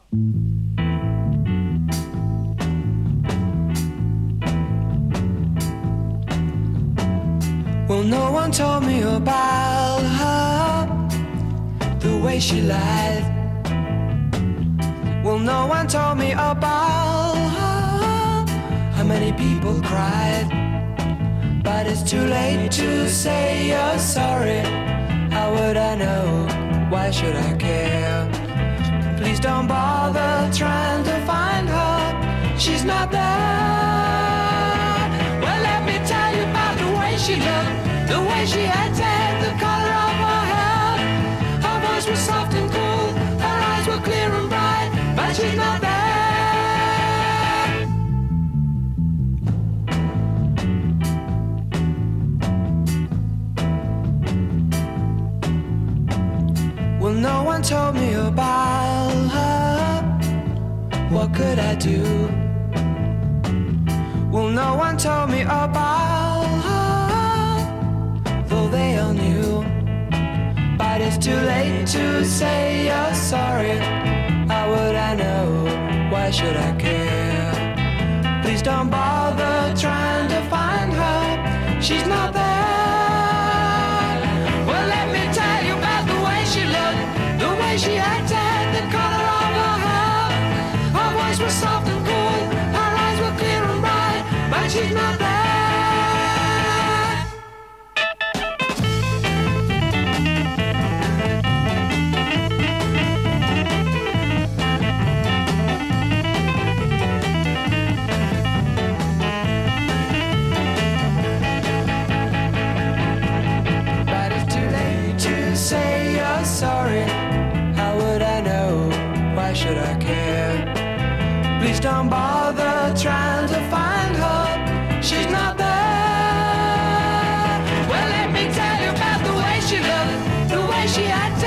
Well, no one told me about her, the way she lied. Well, no one told me about her, how many people cried. But it's too late to say you're sorry. How would I know? Why should I care? Please don't bother trying to find her. She's not there. Well, let me tell you about the way she looked, the way she acted, the color of her hair. Her voice was soft and cool, her eyes were clear and bright, but she's not there. Well, no one told me about her. What could I do? Well, no one told me about her, though they all knew. But it's too late to say you're sorry. How would I know? Why should I care? Please don't bother trying to find her. She's not there. Well, let me tell you about the way she looked, the way she acted, the color of her hair. Her voice was soft and cool, her eyes were clear and bright, but she's not there. But it's too late to say you're sorry. How would I know? Why should I care? Please don't bother trying to find her. She's not there. Well, let me tell you about the way she looked, the way she acted.